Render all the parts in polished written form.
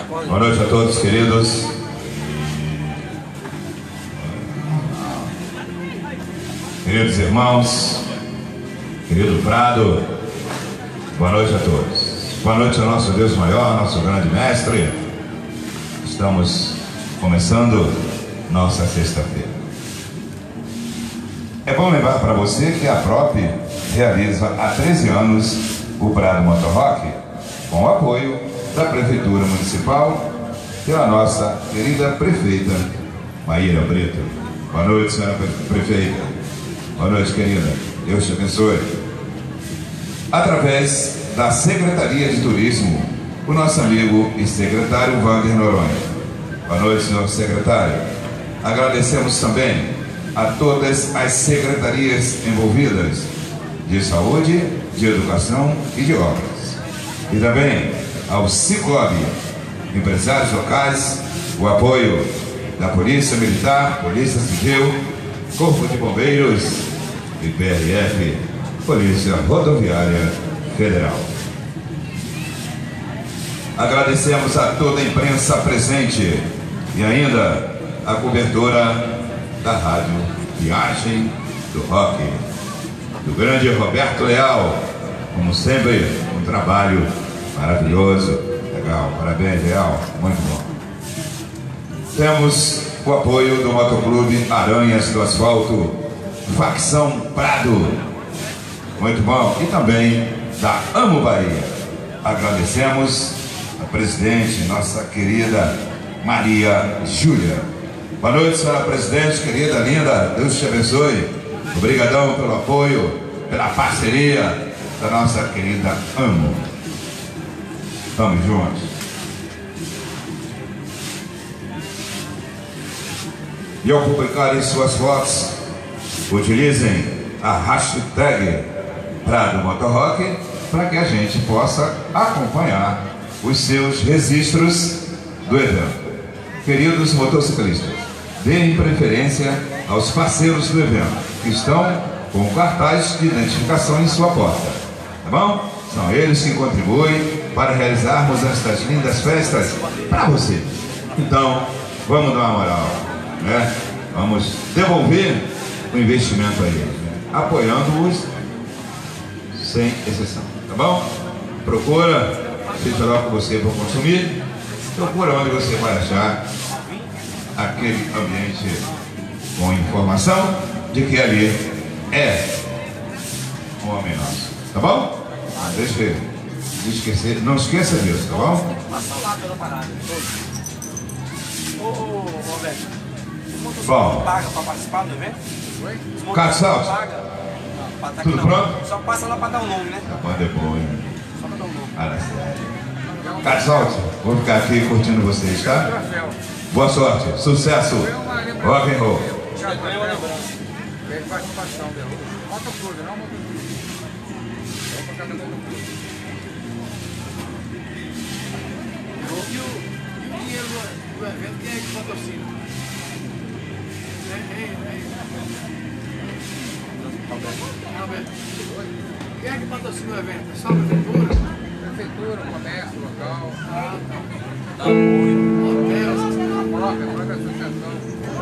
Boa noite a todos, queridos. Queridos irmãos, querido Prado, boa noite a todos. Boa noite ao nosso Deus maior, nosso grande mestre. Estamos começando nossa sexta-feira. É bom lembrar para você que a PROP realiza há 13 anos o Prado Motorrock com o apoio da Prefeitura Municipal pela nossa querida prefeita Maíra Brito. Boa noite, senhora prefeita. Boa noite, querida. Deus te abençoe. Através da Secretaria de Turismo, o nosso amigo e secretário Wander Noronha. Boa noite, senhor secretário. Agradecemos também a todas as secretarias envolvidas de saúde, de educação e de obras. E também ao Cicobi, empresários locais, o apoio da Polícia Militar, Polícia Civil, Corpo de Bombeiros e PRF, Polícia Rodoviária Federal. Agradecemos a toda a imprensa presente e ainda a cobertura da Rádio Viagem do Rock, do grande Roberto Leal, como sempre, um trabalho maravilhoso, legal, parabéns, Leal, muito bom. Temos o apoio do Motoclube Aranhas do Asfalto, Facção Prado, muito bom, e também da Amo Bahia. Agradecemos a presidente, nossa querida Maria Júlia. Boa noite, senhora presidente, querida, linda, Deus te abençoe. Obrigadão pelo apoio, pela parceria da nossa querida Amo. Estamos juntos. E ao publicarem suas fotos, utilizem a hashtag Prado Motorrock para que a gente possa acompanhar os seus registros do evento. Queridos motociclistas, deem preferência aos parceiros do evento, que estão com cartaz de identificação em sua porta, tá bom? São eles que contribuem para realizarmos estas lindas festas para você. Então, vamos dar uma moral, né? Vamos devolver o investimento a eles, né? Apoiando-os sem exceção, tá bom? Procura, seja lá o que você for consumir, procura onde você vai achar aquele ambiente com informação de que ali é um homem nosso, tá bom? Deixa eu esquecer, não esqueça disso, tá bom? Passa lá pela parada. Ô, Roberto, o bom, paga para participar do evento? Carlos Salles, tudo pronto? Só passa lá para dar o nome, né? A banda é boa, hein? Só para dar o nome. Cara, sério. Carlos Salles, vou ficar aqui curtindo vocês, tá? Boa sorte, sucesso, rock and roll. E o dinheiro do evento, quem é que patrocina? Alberto, quem é que patrocina o evento? É só a prefeitura? Prefeitura, comércio, local. Ah, tá. Dá apoio. Hotel, A própria associação.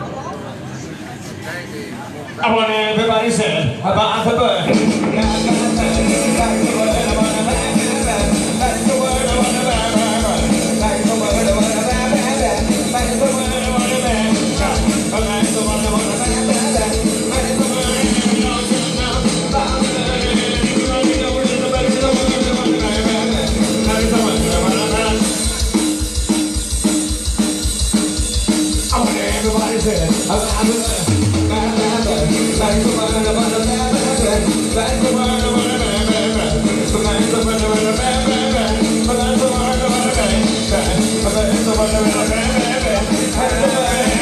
I want everybody said about the bird. That's the word I want to bang. That's the word I want to bang. That's the word I want to bang. That's the word I want to bang. That's the word I want to bang. That's the word I want to I want everybody said about the bird. That's the word I want to bang. That's the word I want to bang. That's the word I want to bang. That's the word I want to bang. That's the word I want to bang.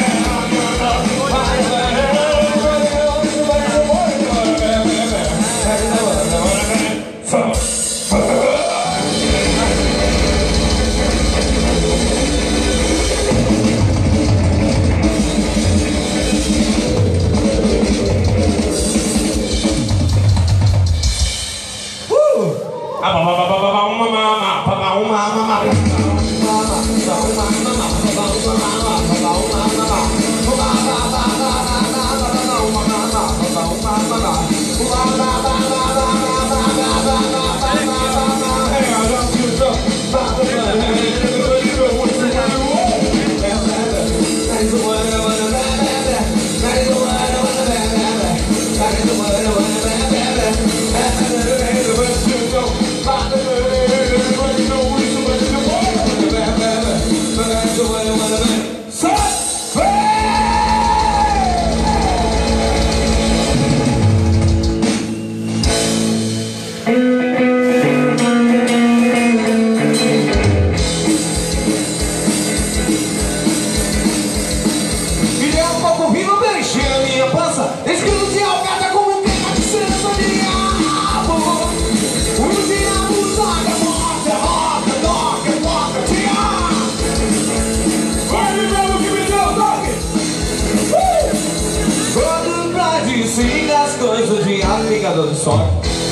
Mama, Coisas de aplicador de som.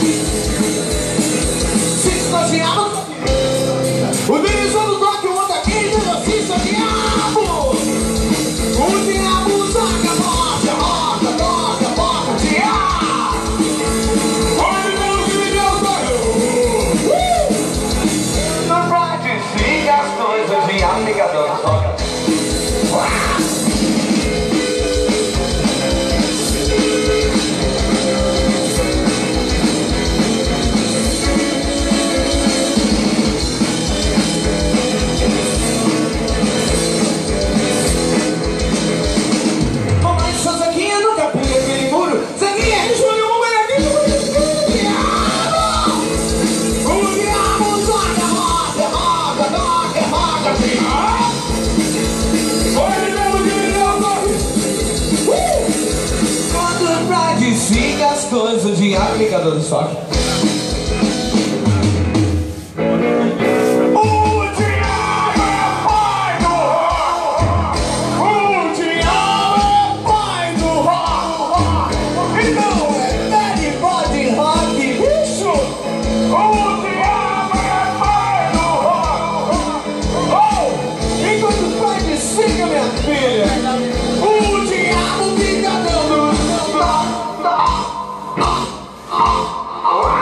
Se estagiamos o divisor do toque, o outro aqui, velocista, diabo. O diabo saca, morte, roca, toca, toca, diabo. Olha o meu que me deu toque. Não pode seguir as coisas de aplicador de som. Siga as coisas de aplicador de choque. O diabo é pai do rock. O diabo é pai do rock. Então é Daddy Body Rock, bicho. O diabo é pai do rock. Oh, enquanto o pai te siga, minha filha, o diabo fica dando.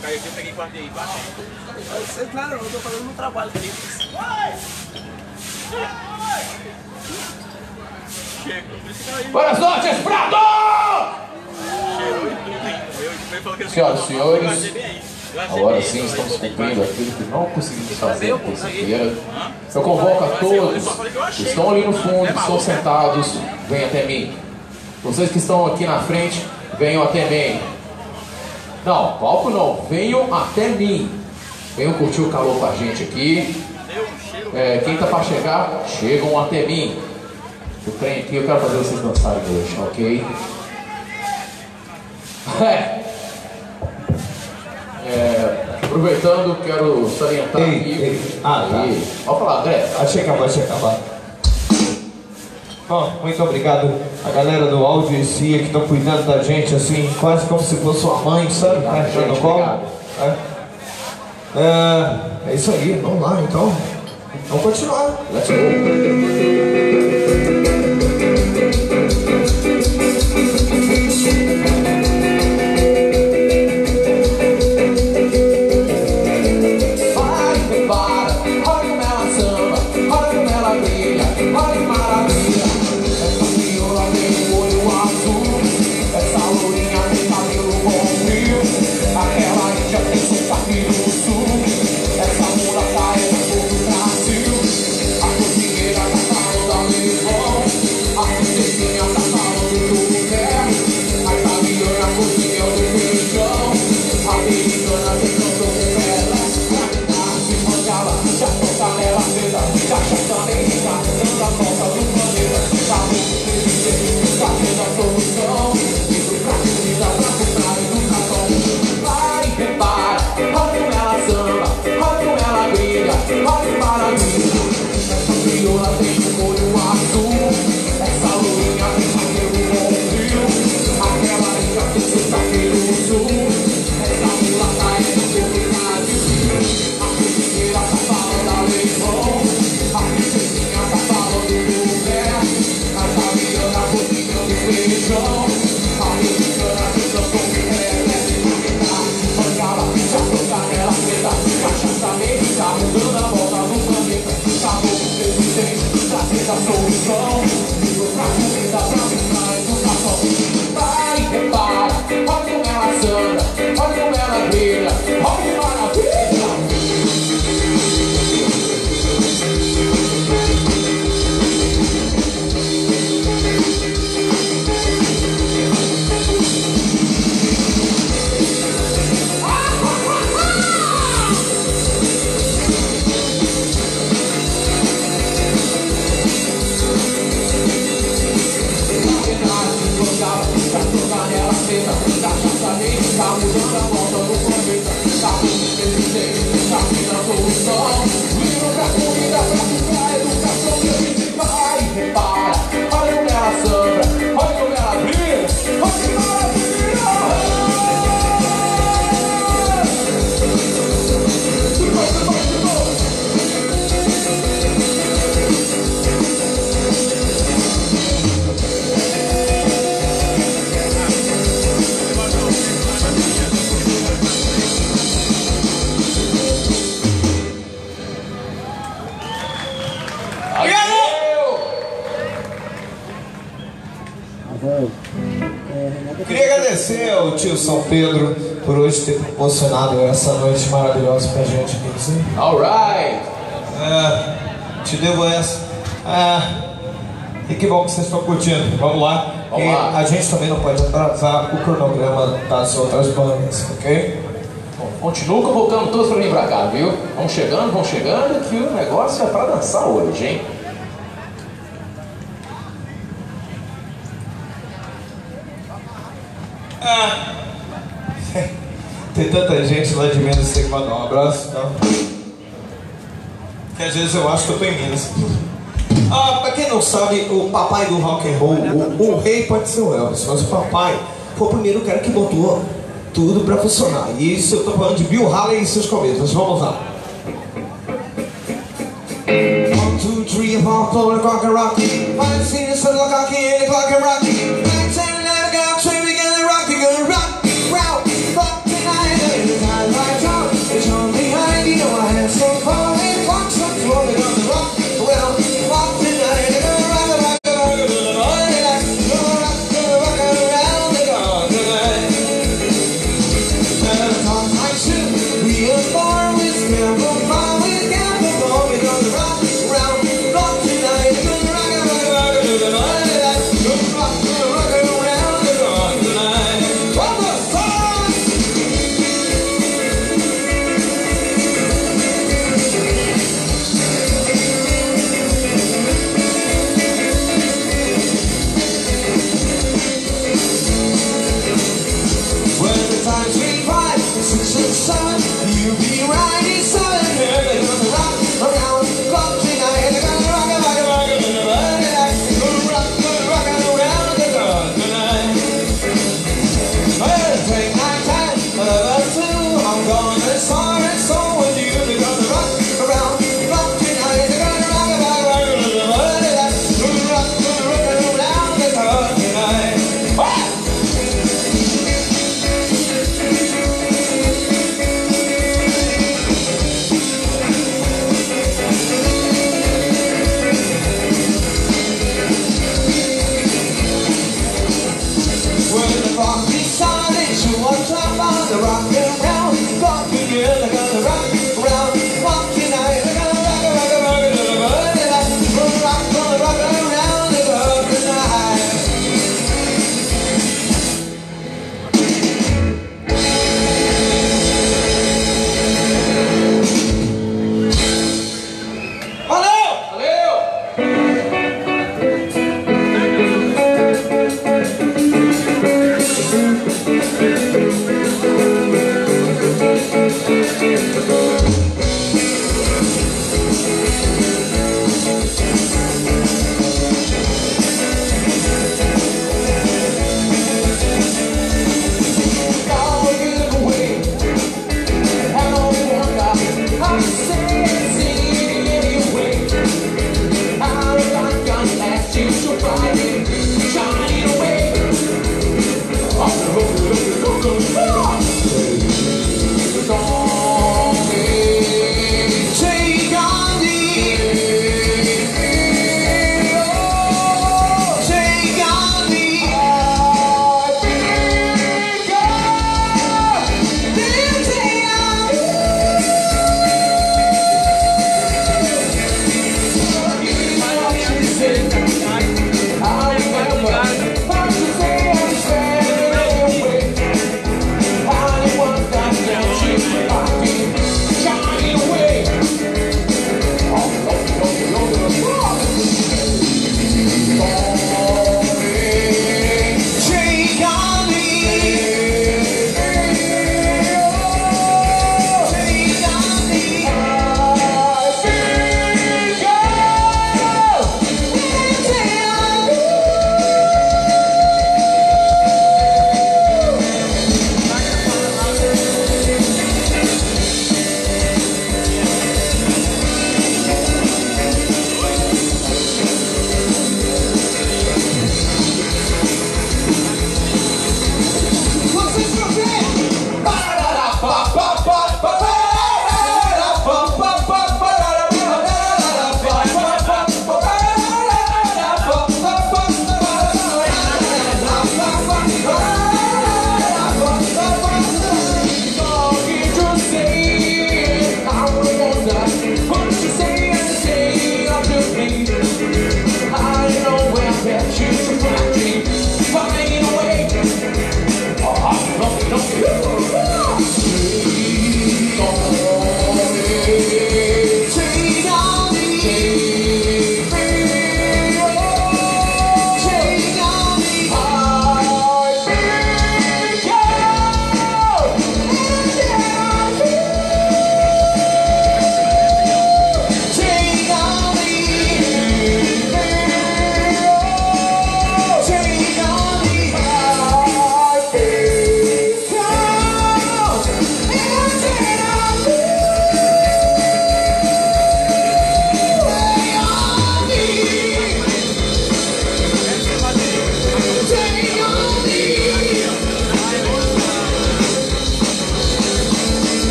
caiu aqui, eu peguei e guardei. Claro, eu tô falando no trabalho dele. Boas noites, Prado! Senhoras e senhores, agora sim estamos cumprindo aquilo que não conseguimos fazer na terça-feira. Eu convoco a todos que estão ali no fundo, que estão sentados, venham até mim. Vocês que estão aqui na frente, venham até mim. Não, palco não, venham até mim. Venham curtir o calor com a gente aqui. Quem tá para chegar, chegam até mim. O trem aqui, eu quero fazer vocês dançarem hoje, ok? Aproveitando, quero salientar aqui. Pode falar, André. Achei acabar. Bom, muito obrigado a galera do áudio e CIA que estão cuidando da gente assim, quase como se fosse uma mãe, sabe? No colo. É isso aí, vamos lá então. Vamos continuar. Let's go. Queria agradecer ao tio São Pedro por hoje ter proporcionado essa noite maravilhosa pra gente aqui, sim. Alright! Te devo essa. E que bom que vocês estão curtindo. Vamos lá. A gente também não pode atrasar o cronograma das outras bandas, ok? Bom, continuo convocando todos pra vir pra cá, viu? Vão chegando, que o negócio é pra dançar hoje, hein? Tem tanta gente lá de Minas que tem que mandar um abraço, então. Que às vezes eu acho que eu tô em Minas. Pra quem não sabe, o papai do rock and roll, o rei pode ser o Elvis, mas o papai foi o primeiro cara que botou tudo pra funcionar. E isso eu tô falando de Bill Haley e seus começos. Vamos lá. 1, 2, 3, 4, 4, rock and rock. 5, 6, 7, rock and rock and rock. 9, 10, 11, 12, 13, we get rock, rock, rock, rock tonight.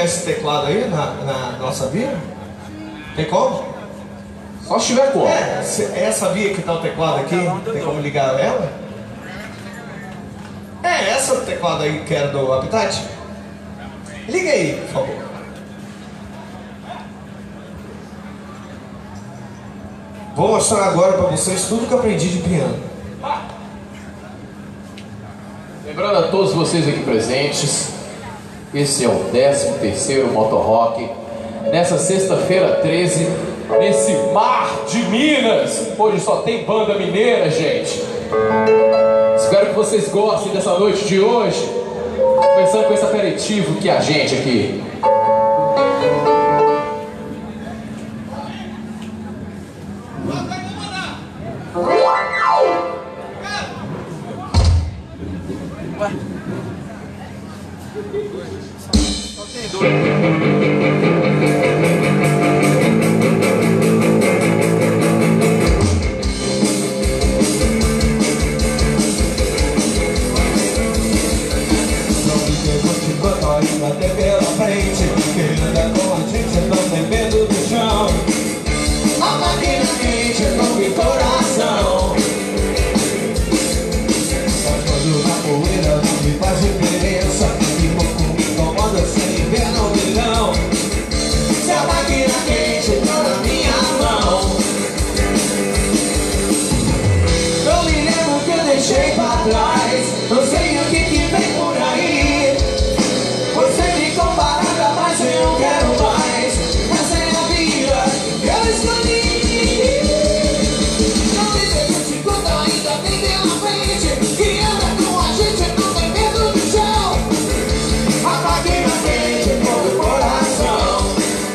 esse teclado aí na nossa via? Tem como? Só se tiver como. Essa via que tá o teclado aqui, tem como ligar ela? Essa é o teclado aí que era do Habitat? Liga aí, por favor. Vou mostrar agora pra vocês tudo que eu aprendi de piano. Lembrando a todos vocês aqui presentes, esse é o 13º Motorrock. Nessa sexta-feira 13, nesse mar de Minas. Hoje só tem banda mineira, gente. Espero que vocês gostem dessa noite de hoje. Começando com esse aperitivo que a gente aqui. Só tem dois. Até pela frente, quem anda com a gente não tem medo do chão. A máquina quente é com o coração. Mas quando na poeira não me faz diferença, e pouco me incomoda sem ver no milhão. Se a máquina quente entrou na minha mão, não me lembro que eu deixei pra trás. Não sei o que vem por aí. Você me comparada, mas eu não quero mais. Essa é a vida que eu escolhi. Não me deixe quando ainda tem pela frente, que anda com a gente não tem medo do chão. A máquina quente com o coração.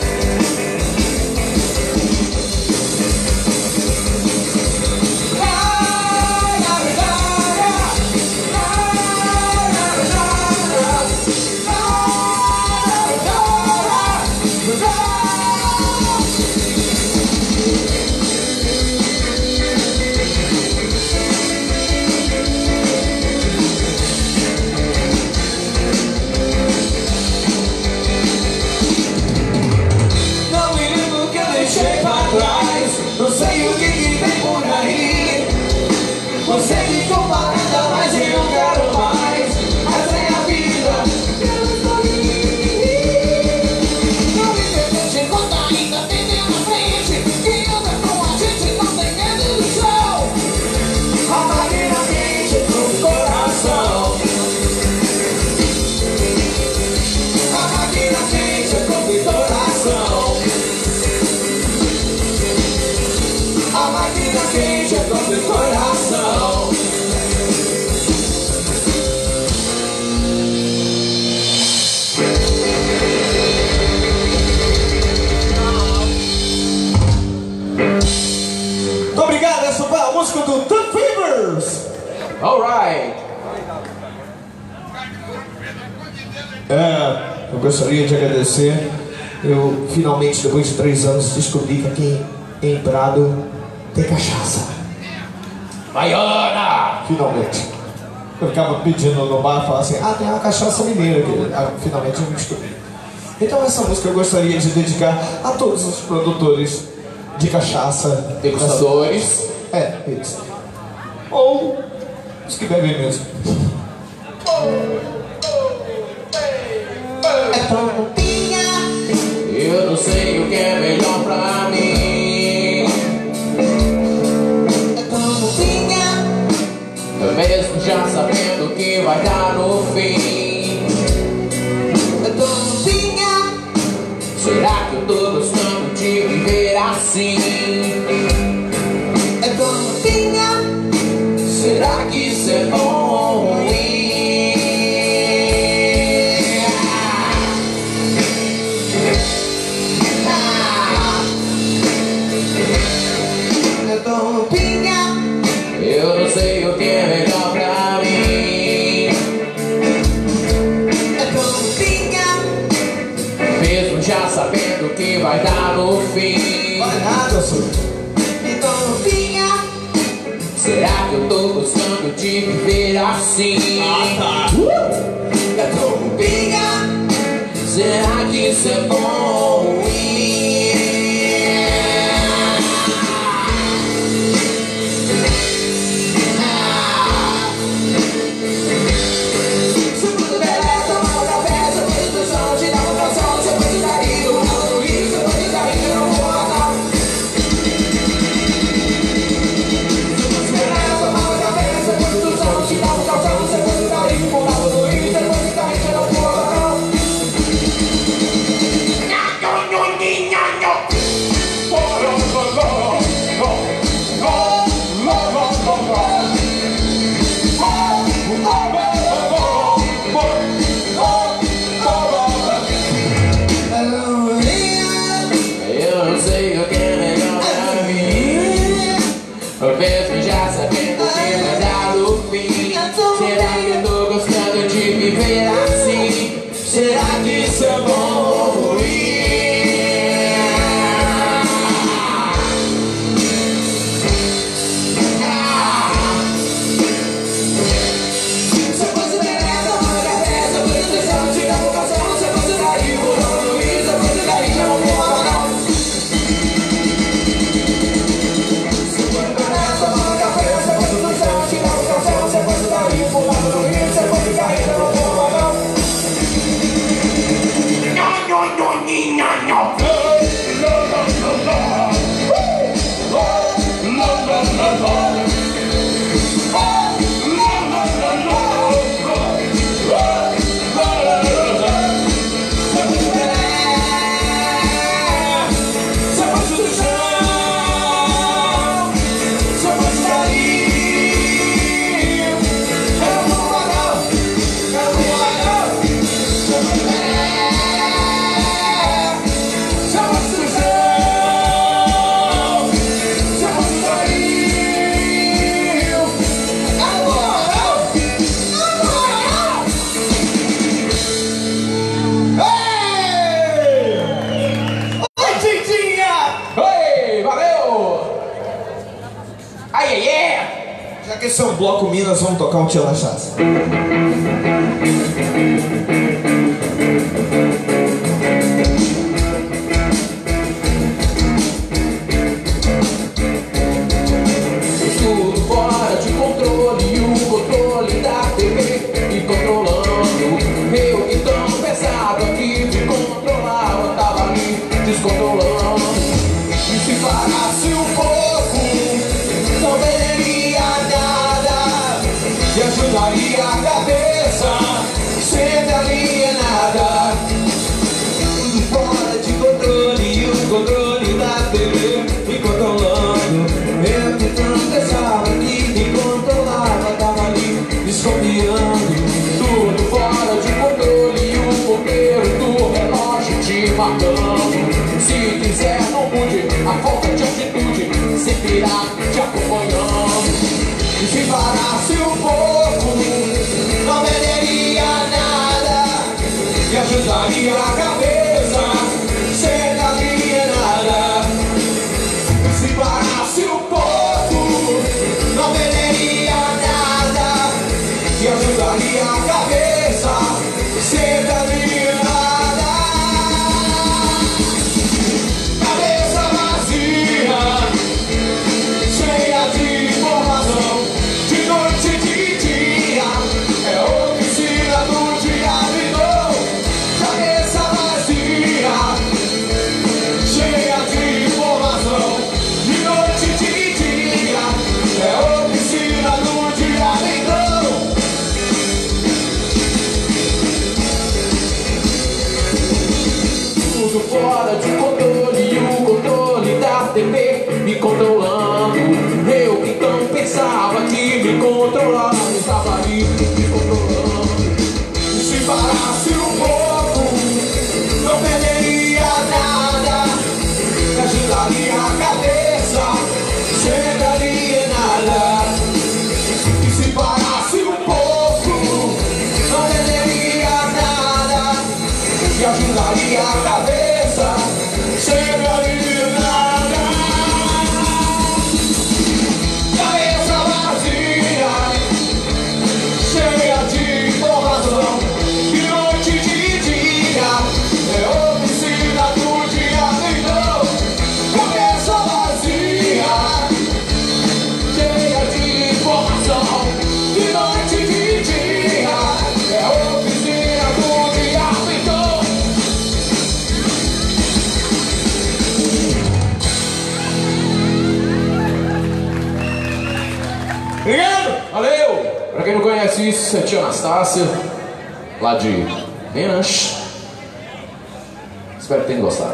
Não sei o que vem por aí. Você me comparada, mas eu não quero mais. Essa é a vida que eu escolhi. Não me deixe quando ainda tem pela frente, que anda com a gente não tem medo do chão. A máquina quente no coração. A máquina quente no coração. A máquina quente é com meu coração. Muito obrigado, essa foi a música do The Fevers. Alright. Eu gostaria de agradecer. Eu finalmente, depois de 3 anos, descobri que aqui em Prado tem cachaça. Baiana! Finalmente. Eu ficava pedindo no bar, falava assim, tem uma cachaça mineira aqui. Finalmente eu descobri. Então essa música eu gostaria de dedicar a todos os produtores de cachaça. Degustadores. Eles. Ou os que bebem mesmo. É prontinha. Eu não sei o que é melhor pra mim. É prontinha. Mesmo já sabendo que vai dar no fim. É prontinha. Será que eu tô gostando de viver assim? É prontinha. Será que isso é bom ou ruim? É prontinha. Eu não sei o que é melhor pra mim. É prontinha. Mesmo já sabendo que vai dar no fim. Vai nada, senhor. É prontinha. Será que eu tô gostando de viver assim? É prontinha. Será que isso é bom ou ruim. Mesmo já sabendo que vai dar no fim. Será que eu tô gostando de viver assim? Será que isso é bom ou ruim? Se eu fosse beleza, mãe da peça, por isso eu te dá vocação. Se eu fosse daí, vou dar no Luiz. Se eu fosse daí, já não vou falar não. Já que esse é um bloco Minas, vamos tocar um Tia Lachaça. Tudo fora de controle, e o controle da TV me controlando. Eu que tão pesado aqui de controlar, eu tava ali descontrolando. E se parasse um pouco, não veria nada. E ajudaria a cabeça, sempre alienada. Tudo fora de controle, e o controle da TV me controlando. Eu que tanto pensava que me controlava, tava ali desconfiando. Tudo fora de controle, e o ponteiro do relógio te marcando. Se quiser não mude, a falta de atitude sempre irá te acompanhando. E se parasse um pouco, não perderia nada. E ajudaria a cabeça, sempre alienada. Se parasse um pouco, não perderia nada. E ajudaria a cabeça, sempre alienada. Cabeça vazia, cheia de informação, de noite e de dia, é oficina do diabo. Cabeça vazia, cheia de informação, de noite e de dia, é oficina do diabo. exercício, a tia Anastácia, lá de Minas. Espero que tenham gostado.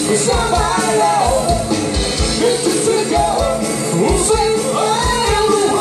Somebody, Mr. Go, who's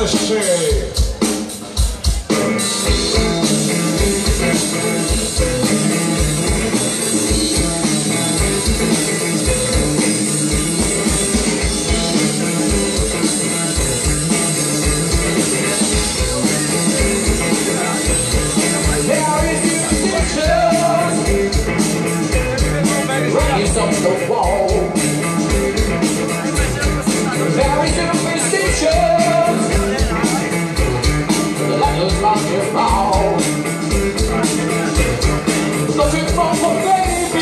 shit. It's on the wall. Very superstitious. The light looks like your mouth. Looking for a baby.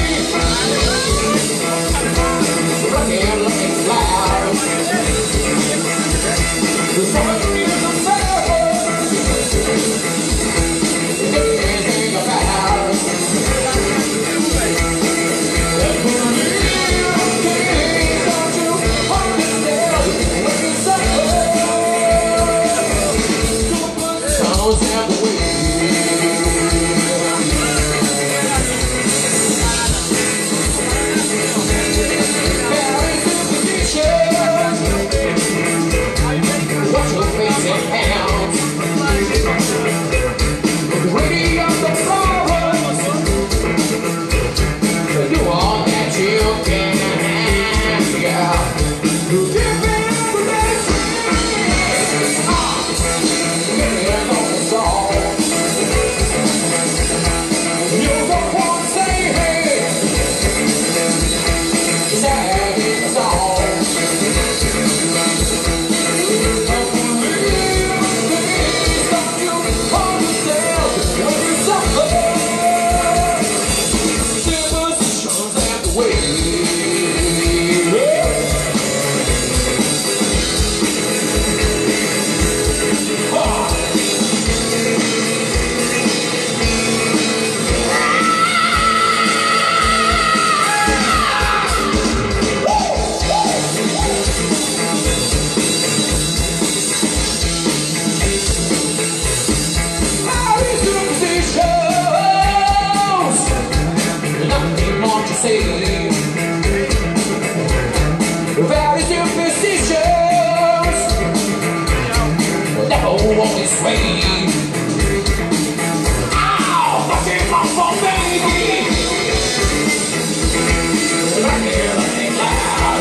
Looking loud. The summer dreams of sadness. Everything about. Very superstitious. Never walk this way. Ow! Nothing wrong for baby. Right here, nothing loud.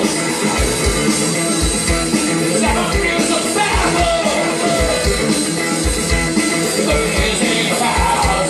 Never feels so bad. Everything about.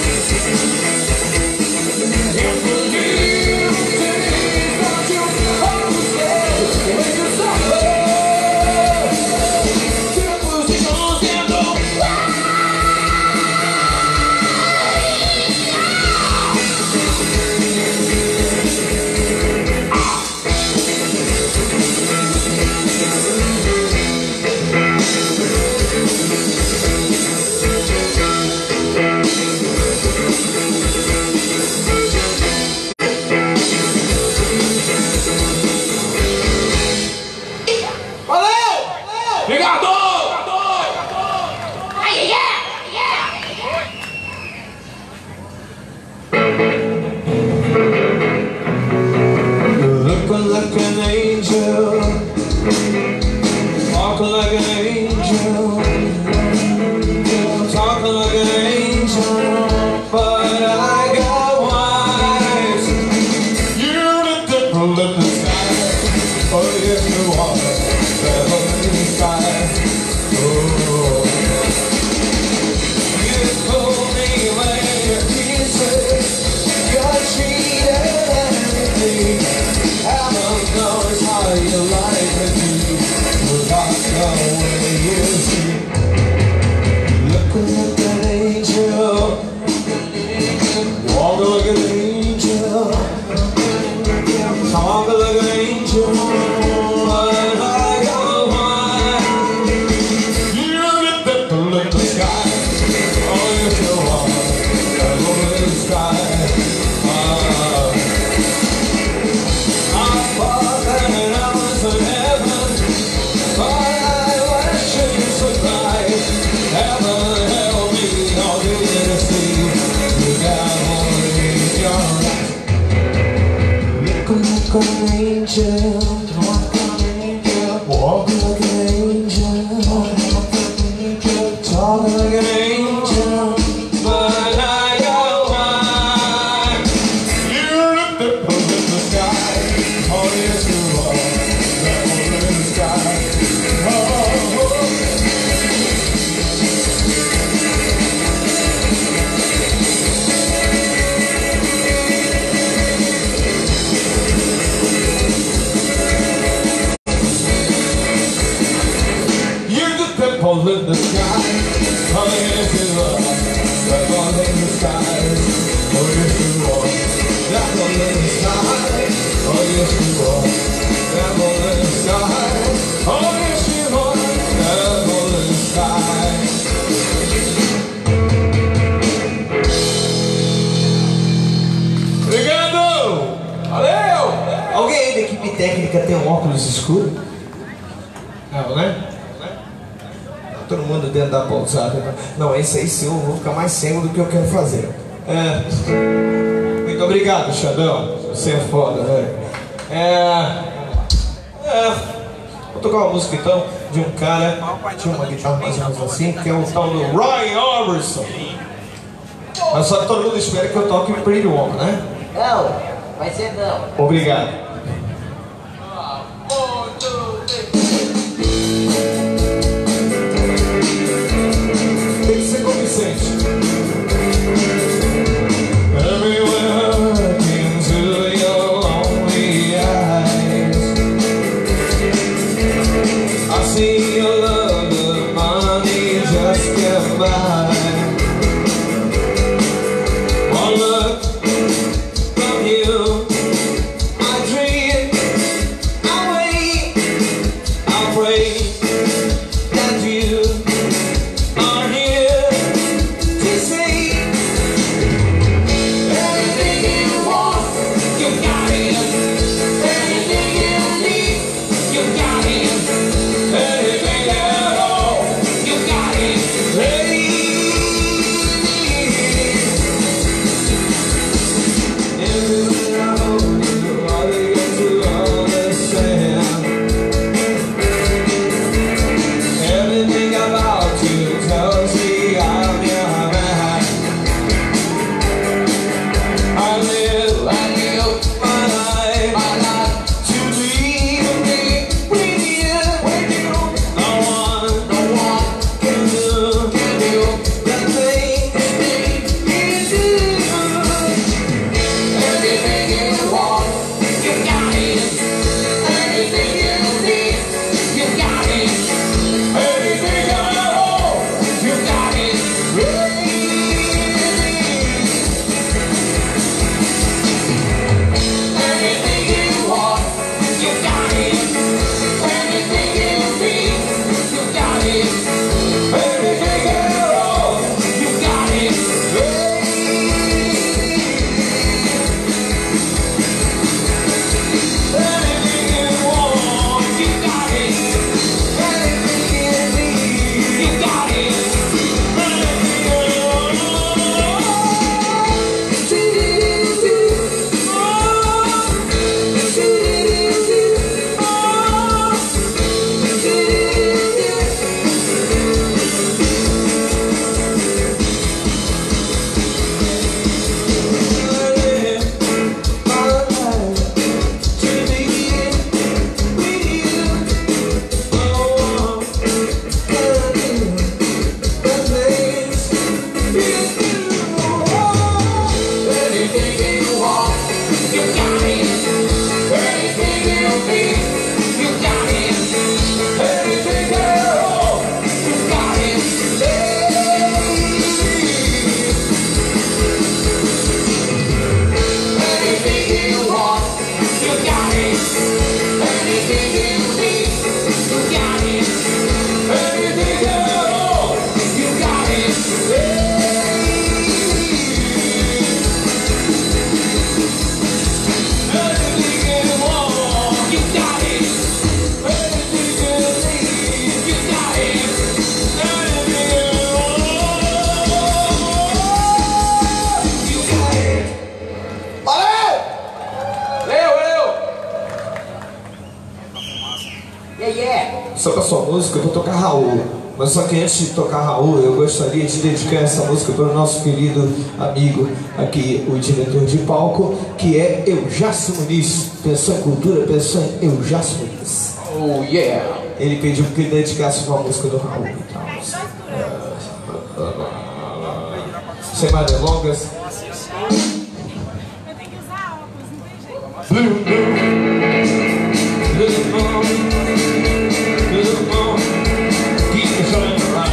Looking like an angel, walking like an angel, talking like an angel, but I got wise. You're the devil in the sky, oh yes you are, devil in the sky. Oh, you told me when your kisses got cheated everything. Heaven knows how you like to be without the way you see. Looking like an angel, walking like an angel, talking like an angel, but I got one. You're the devil in the sky, oh yes you are, devil in the sky. Like an angel, walk like an angel, Devil in the sky, oh yes you are. Devil in the sky, oh yes you are. Devil in the sky, oh yes you are. Devil in the sky, oh yes you are. Devil in the sky. Obrigado! Valeu! Alguém aí da equipe técnica tem um óculos escuro? Não, né? Todo mundo dentro da pousada. Não, esse aí sim eu vou ficar mais cego do que eu quero fazer. Muito obrigado, Xandão. Você é foda, velho. Vou tocar uma música então de um cara, tinha uma guitarra mais ou menos assim, que é o tal do Roy Orbison. Mas só que todo mundo espera que eu toque Pretty Woman, né? Não, vai ser não. Obrigado. Tem que ser convincente. Everywhere into your lonely eyes, I see your love, the money just can't buy. One look from you, I dream, I wait, I pray that you are here to say anything you want, you got it. Anything you need, you got it. Anything at all, you got it. Hey. Everywhere I hold you, all you got to understand. Everything about you tells me I'm your man. I live my life to be with you. No one can do the things you do. Anything you want, you got it. Anything you need, you got it. Anything at all, you got it. Anything you want, you got it. Anything you need, you got it. Anything at all, you got it. Anything you want, you got it. Anything you need, you got it. Anything you want. Anything you want, you got it. Anything you need, you got it. Anything at all, you got it. Anything you want, you got it. Anything you need, you got it. Anything at all, you got it. Anything you want, you got it. Anything you need, you got it. Anything you want, you got it. Valeu! Sobre a sua música, eu vou tocar Raul. Mas só que antes de tocar Raul, eu gostaria de dedicar essa música para o nosso querido amigo aqui, o diretor de palco, que é Eujácio Muniz. Pensou em cultura, pensou em Eujácio Muniz. Oh yeah! Ele pediu que ele dedicasse uma música do Raul. Então, sem mais delongas. Eu tenho que usar óculos, não tem jeito. Blue moon, keep the sun bright.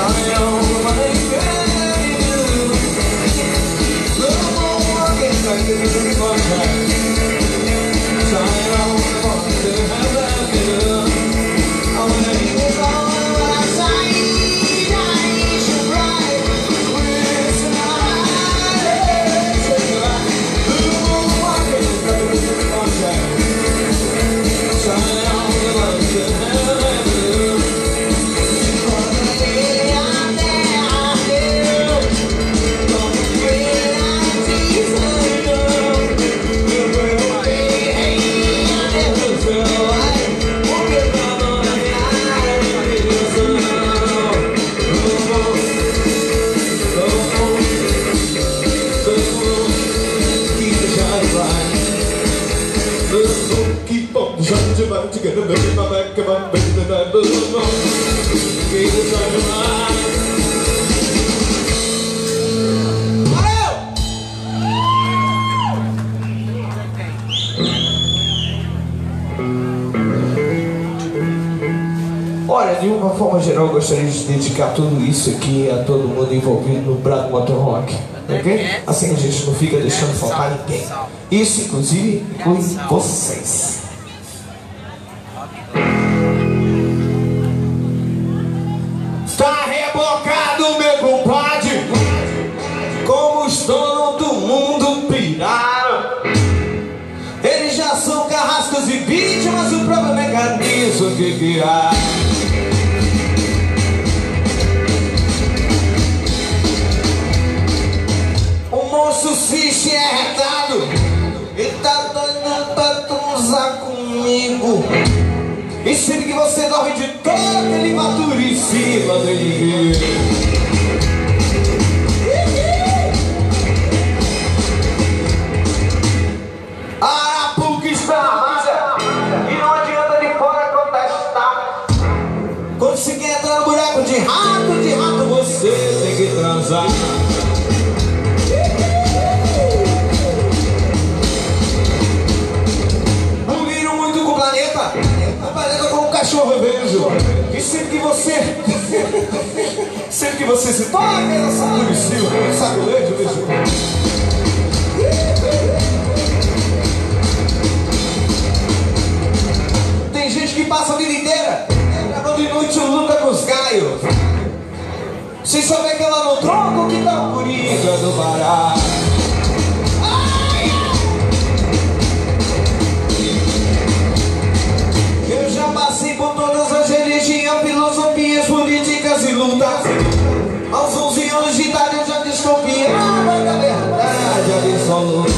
Olha, de uma forma geral, eu gostaria de dedicar tudo isso aqui a todo mundo envolvido no Brado Motor Rock, ok? Assim a gente não fica deixando faltar ninguém. Isso, inclusive, inclui vocês. Tá rebocado, meu compadre, como os donos do mundo piraram. Eles já são carrascos e vítimas do próprio mecanismo que criaram. O Cici é retado, ele tá doido pra cruzar comigo. E sempre que você dorme de toque, ele matura em cima dele. Arapuca está armada e não adianta de fora contestar. Quando você quer entrar no buraco de rato você tem que transar. Cachorro eu vejo. E sempre que você se toca, ela sabe o estilo, sacolejo, vejo. Tem gente que passa a vida inteira gravando inútil luta com os gaios, sem saber que ela não troca o que dá o coringa do baralho. Passei por todas as religiões, filosofias, políticas e lutas. Aos 11 anos de idade eu já desconfiava da verdade absoluta.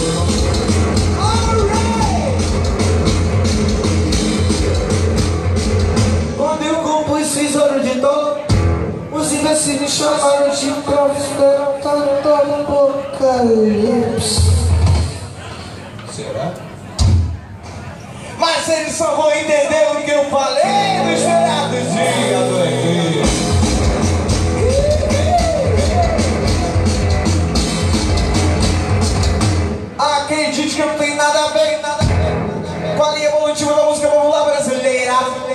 Quando eu compus Tesouro de Dor, os imbecis me chamaram de profeta do Apocalipse. Será? Mas eles só vão entender o que eu falei no esperado dia do eclipse. Acredite que não tem nada a ver com a linha evolutiva da música popular brasileira.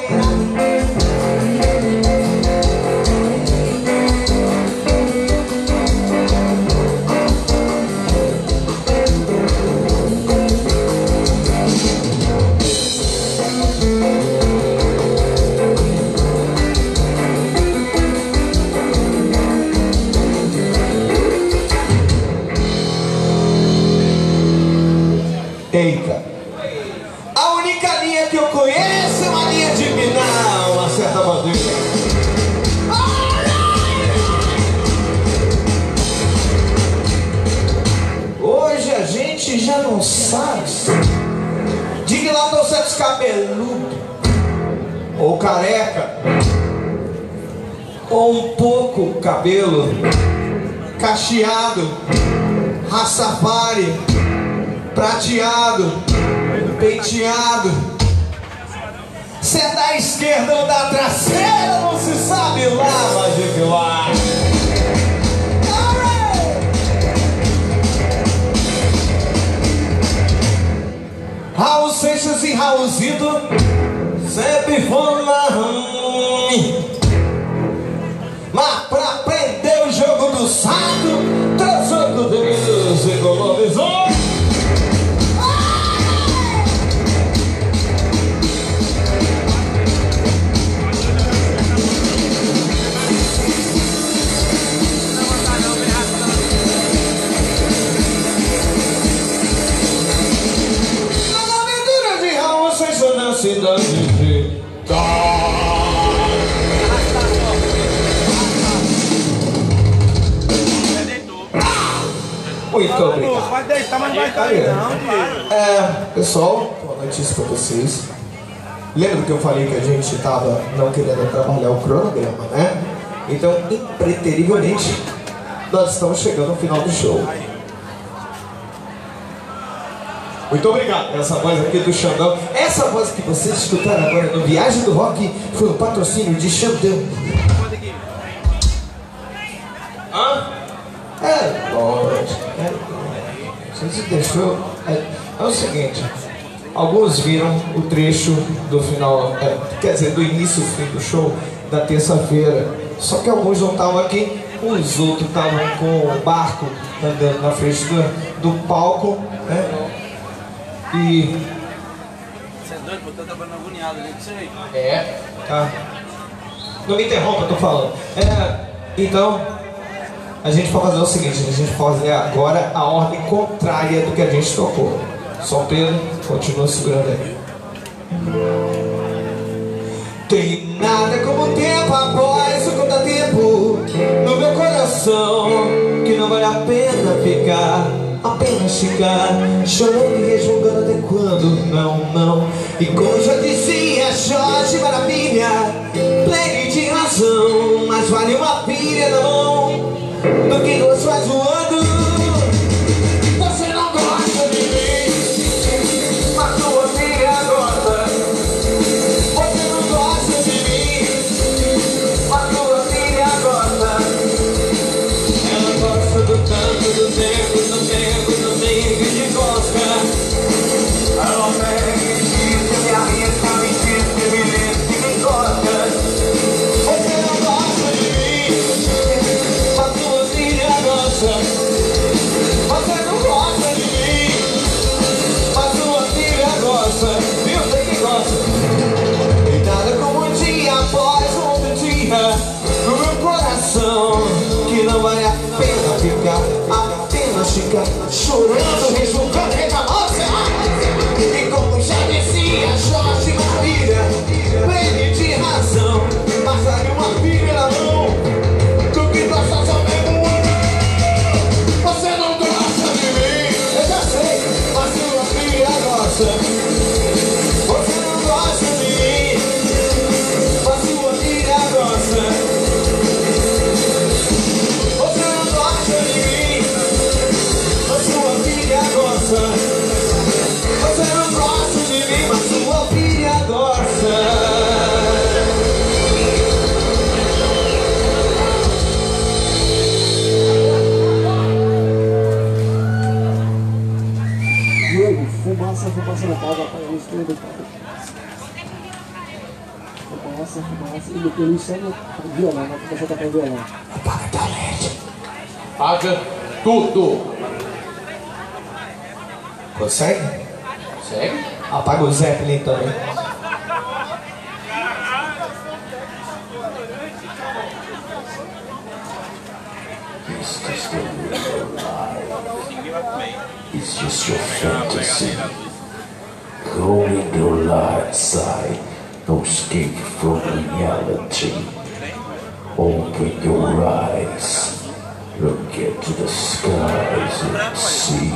Eita! A única linha que eu conheço é uma linha de minar, uma certa bandeira. Hoje a gente já não sabe de que lado estão certos cabeludo, ou careca, ou um pouco cabelo, cacheado, rastafari, prateado, penteado. Se é da esquerda ou da traseira, não se sabe lá, mas de que lá. Raul Seixas e Raulzito sempre foram na ruim, mas pra do saco, trocando dedos, economizou. Na cidade de muito obrigado. Vai deitar, mas não vai cair não, Diego. Pessoal, uma notícia pra vocês. Lembra que eu falei que a gente tava não querendo trabalhar o cronograma, né? Então, impreterivelmente, nós estamos chegando ao final do show. Muito obrigado. Essa voz aqui do Xandão. Essa voz que vocês escutaram agora no Viagem do Rock foi um patrocínio de Xandão. Hã? Lógico. Você se deixou. É o seguinte. Alguns viram o trecho do final, quer dizer, do início e fim do show da terça-feira. Só que alguns não estavam aqui. Os outros estavam com o barco andando na frente do palco, né? E... Você é doido, porque eu tô trabalhando agoniado ali, isso aí. Tá. Não me interrompa, eu tô falando. Então, a gente vai fazer o seguinte, a gente vai fazer agora a ordem contrária do que a gente tocou. São Pedro, continua segurando aí. Tem nada como tempo após o contratempo no meu coração, que não vale a pena ficar, apenas ficar chorando e resmungando até quando, não. E como já dizia Jorge Maravilha, pleno de razão, mas vale uma pilha na mão do que duas vai zoando. Você não gosta de mim, mas tua filha gosta. Você não gosta de mim, mas tua filha gosta. Ela gosta do tanto, do tempo de gosta. Ela pega e diz, me arrisca, me diz, me lembra que me gosta. Você não gosta de mim, mas tua filha gosta. Você não gosta de mim, mas tua filha gosta. Eu sei que gosta. E nada como um dia após outro dia no meu coração, que não vale a pena ficar, apenas ficar chorando, resmungando, reclamando. E como já dizia Jorge Maravilha, pleno de razão, mas vale uma pilha na mão do que gosta só mesmo. Você não gosta de mim, eu já sei, mas sua filha gosta. Você não gosta de mim, mas sua filha gosta. Você não gosta de mim, mas sua filha gosta. Você não gosta de mim, mas sua filha gosta. Diego, fumaça na casa, apaga a luz toda, cara. Fumaça, e depois isso é no violão, vai começar a tocar violão. Apaga a LED. Paga tudo. Consegue? Consegue? Apaga o Zeppelin também. It's just your fantasy. Go in the light side, no escape from reality. Open your eyes, look into the skies and see.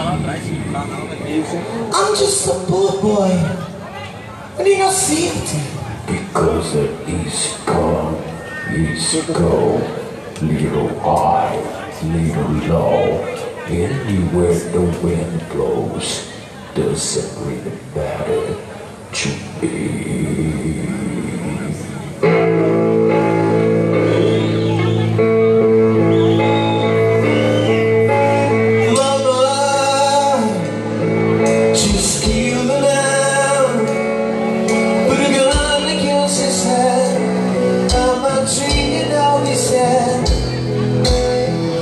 I'm just a poor boy, and you know safety. Because the east come, east go, little high, little low. Anywhere the wind blows doesn't really matter to me. Mama, just kill the lamb, put a gun against his head. I'm not dreaming of his head.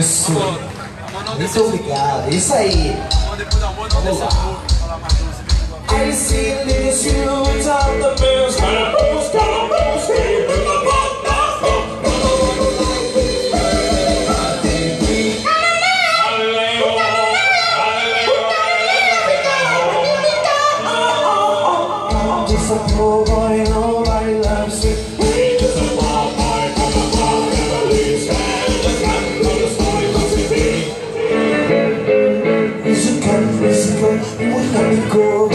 Isso. Muito obrigado. Isso aí. Vamos lá. I see this you on the bills, just a poor boy, nobody loves me. Just a poor boy, never leaves. Just got the story of me. Physical, we let me go.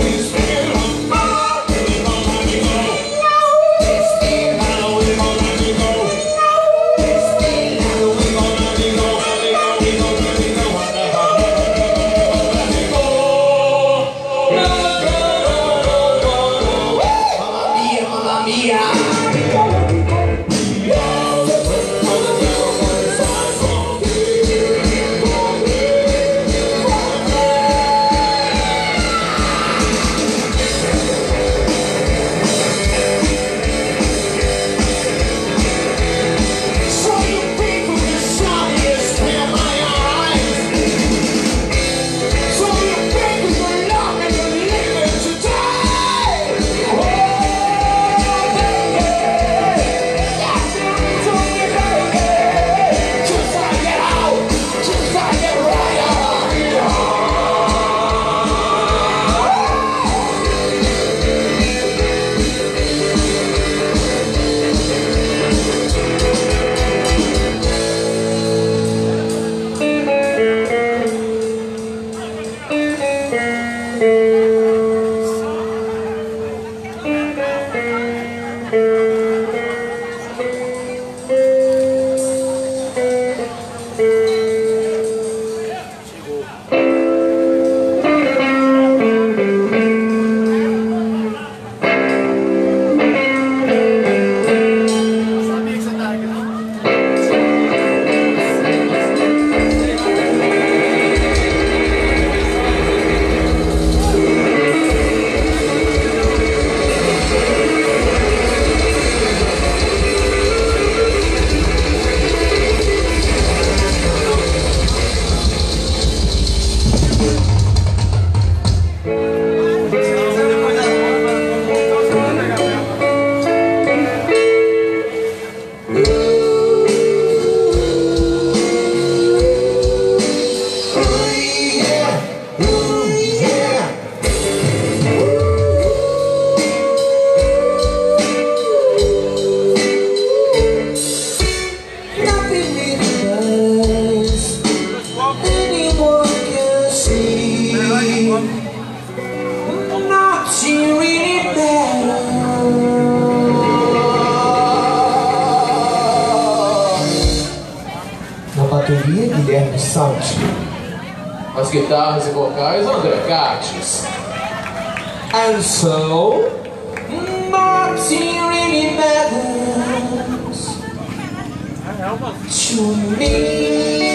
Bateria, Guilherme Santos. As guitarras e vocais, André Cates. And so, nothing really matters to me.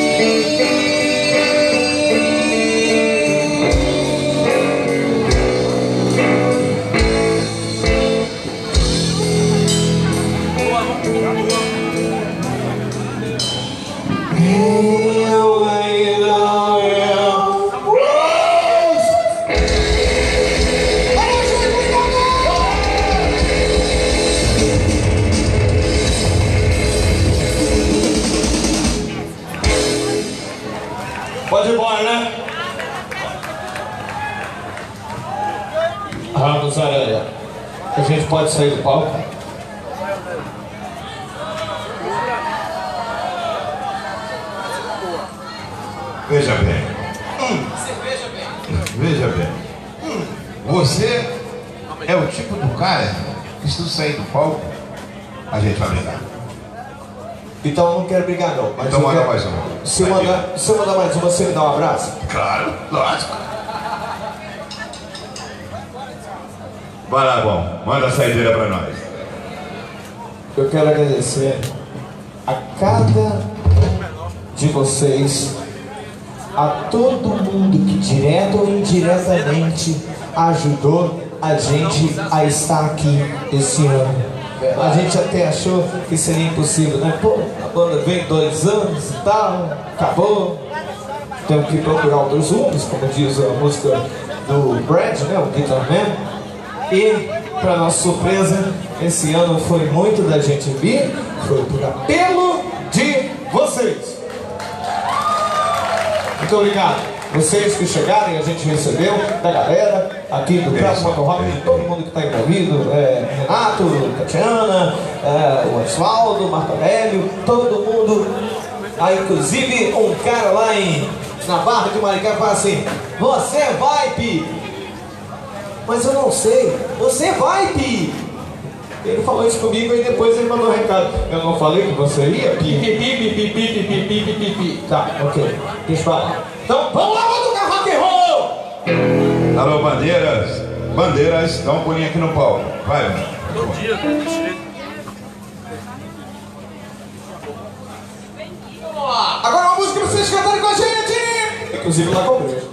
Pode ir embora, né? Vamos, Aranha. A gente pode sair do palco? Veja bem. Veja bem. Você é o tipo do cara que se tu sair do palco, a gente vai brigar. Então eu não quero brigar não. Mas então manda quero... mais uma. Se eu mandar mais uma, você me dá um abraço? Claro, lógico. Vai lá, bom. Manda a saideira pra nós. Eu quero agradecer a cada de vocês, a todo mundo que direto ou indiretamente ajudou a gente a estar aqui esse ano. A gente até achou que seria impossível, né? Pô, a banda veio 2 anos e tal. acabou. Temos que procurar outros rumos, como diz a música do Brad, né, o Guitar Man. E, para nossa surpresa, esse ano foi muito da gente vir, foi por apelo de vocês. Muito obrigado. Vocês que chegaram e a gente recebeu, da galera aqui do Prato Motorrock, de todo mundo que está envolvido, Renato, Tatiana, o Osvaldo, Marco Aurélio, todo mundo. Aí, inclusive, um cara lá na Barra de Maricá fala assim: você vai, Pi? Mas eu não sei. Você vai, Pi? Ele falou isso comigo e depois ele mandou um recado. Eu não falei que você ia, Pi? Tá, ok. Deixa eu falar. Então, vamos lá, vamos tocar rock and roll! Alô, bandeiras. Bandeiras, dá um pulinho aqui no palco. Vai, mano. Todo dia, cara, desse jeito. Vamos lá. Agora uma música pra vocês cantarem com a gente! Inclusive lá com o Brejo.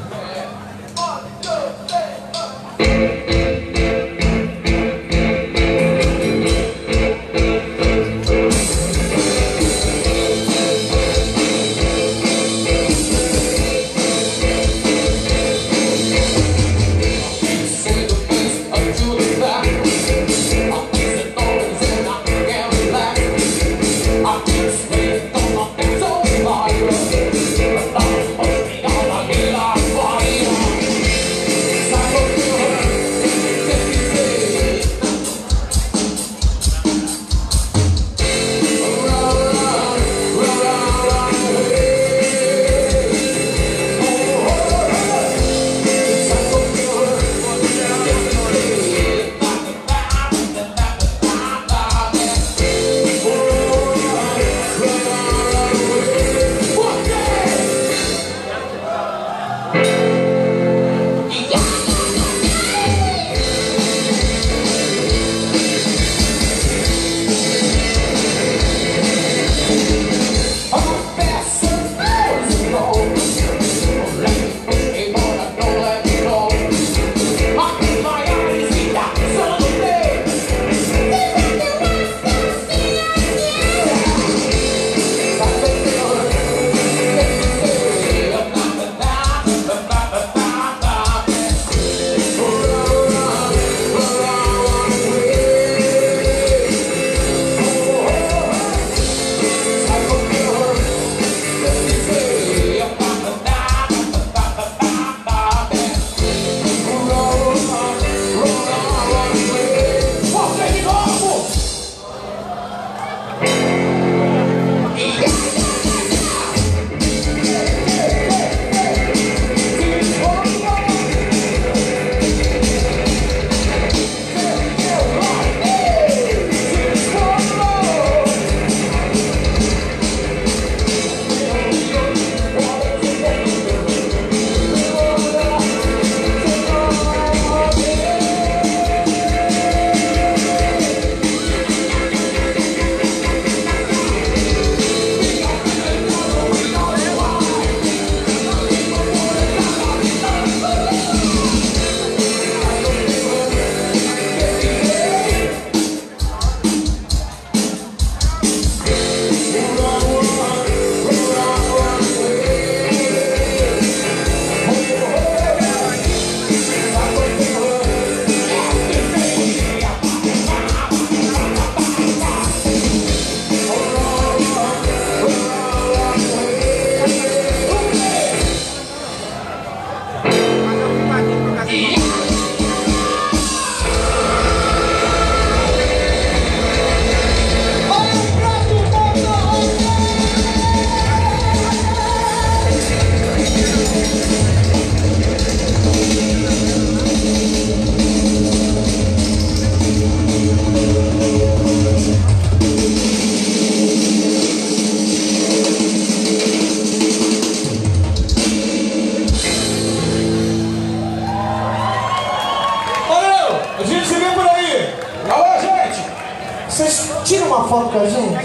Tira uma foto com a gente.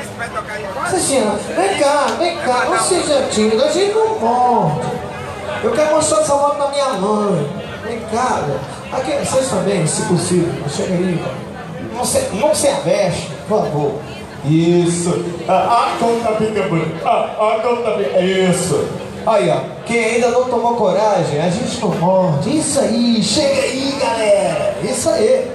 Cristina, vem cá, não seja tímido, a gente não pode. Eu quero mostrar essa foto da minha mãe. Vem cá, aqui, vocês também, se possível, chega aí. Não se aveste, por favor. Isso. Conta fica bonito. Conta fica. Isso. Aí, ó. Quem ainda não tomou coragem, a gente não morde. Isso aí. Chega aí, galera. Isso aí.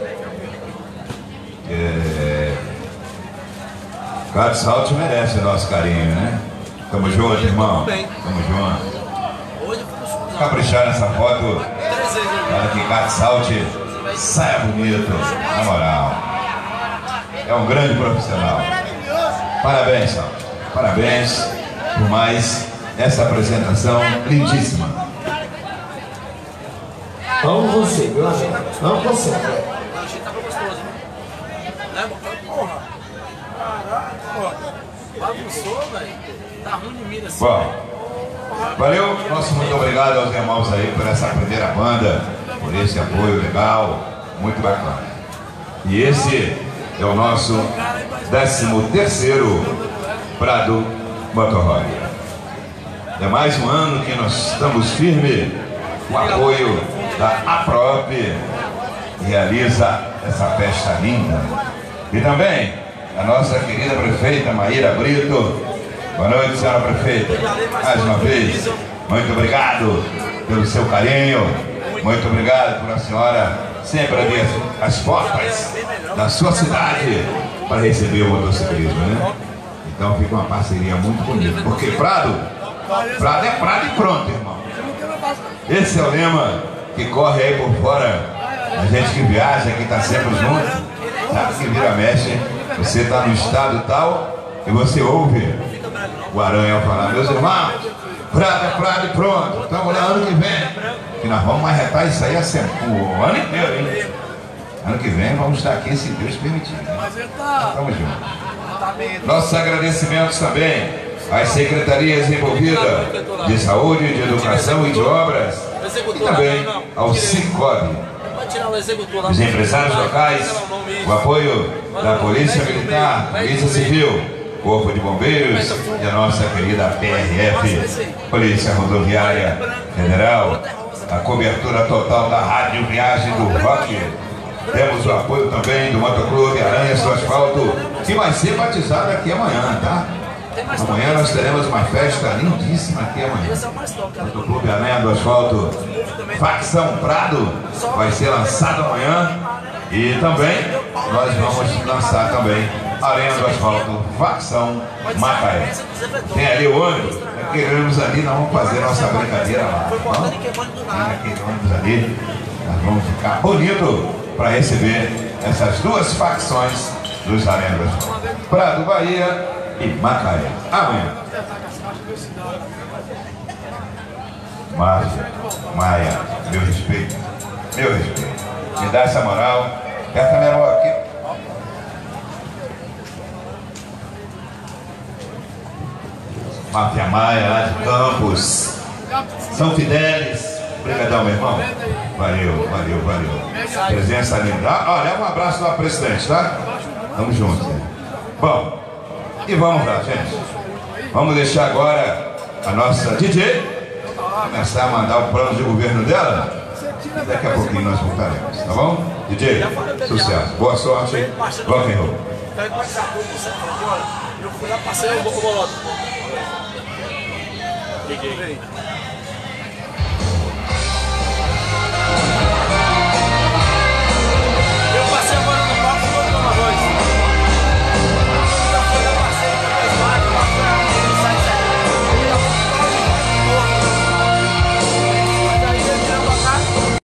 Cade Salt merece o nosso carinho, né? Tamo junto, irmão. Tamo junto. Caprichar nessa foto para que Cade Salt saia bonito, na moral. É um grande profissional. Parabéns, Salt. Parabéns por mais essa apresentação lindíssima. Vamos você, meu amigo. Vamos você. A gente tava gostoso, né? Porra. Caraca, bagunçou, velho. Tá ruim de mira assim. Bom, valeu. Nosso muito obrigado aos irmãos aí por essa primeira banda, por esse apoio legal, muito bacana. E esse é o nosso 13º Prado Motorrock. É mais um ano que nós estamos firmes com o apoio da APROP, que realiza essa festa linda. E também a nossa querida prefeita Maíra Brito. Boa noite, senhora prefeita. Mais uma vez, muito obrigado pelo seu carinho. Muito obrigado por a senhora sempre abrir as portas da sua cidade para receber o motociclismo, né? Então fica uma parceria muito bonita. Porque Prado é Prado e pronto, irmão. Esse é o lema que corre aí por fora. A gente que viaja, que está sempre junto, sabe que vira mexe. Você está no estado tal e você ouve o Aranha falar: meus irmãos, Prado é Prado e pronto. Estamos lá ano que vem. Que nós vamos arretar isso aí o ano inteiro, hein? Ano que vem vamos estar aqui, se Deus permitir, né? Tamo junto. Nossos agradecimentos também às secretarias envolvidas de saúde, de educação e de obras, e também ao Cicobi, os empresários locais, o apoio da Polícia Militar, Polícia Civil, Corpo de Bombeiros e a nossa querida PRF, Polícia Rodoviária Federal, a cobertura total da Rádio Viagem do Rock. Temos o apoio também do Motoclube Aranhas do Asfalto, que vai ser batizado aqui amanhã, tá? Amanhã nós teremos uma festa lindíssima aqui amanhã. Motoclube Aranha do Asfalto, Facção Prado, vai ser lançado amanhã. E também nós vamos lançar também Aranha do Asfalto, Facção Macaé. Tem ali o ônibus, queremos ali, nós vamos fazer nossa brincadeira lá. Tem aquele ônibus ali, nós vamos ficar bonito para receber essas duas facções dos Aranha do Asfalto, Prado, Bahia e Macaé. Amanhã. Márcia, Maia, meu respeito, meu respeito. Me dá essa moral. Aperta minha mão aqui. Máfia Maia, lá de Campos, São Fidélis. Obrigadão, meu irmão. Valeu, valeu, valeu. Presença linda. Olha, um abraço lá, presidente, tá? Tamo junto. Bom, e vamos lá, gente. Vamos deixar agora a nossa DJ começar a mandar o plano de governo dela. E daqui a pouquinho nós voltaremos, tá bom? DJ, sucesso, boa sorte, rock and roll. Eu fui lá, passei o bolota. DJ.